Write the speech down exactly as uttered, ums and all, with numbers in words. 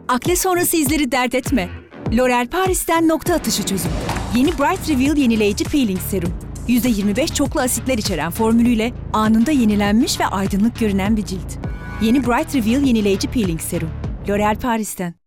Akne sonrası izleri dert etme. L'Oréal Paris'ten nokta atışı çözüm. Yeni Bright Reveal yenileyici peeling serum. yüzde yirmi beş çoklu asitler içeren formülüyle anında yenilenmiş ve aydınlık görünen bir cilt. Yeni Bright Reveal yenileyici peeling serum. L'Oréal Paris'ten.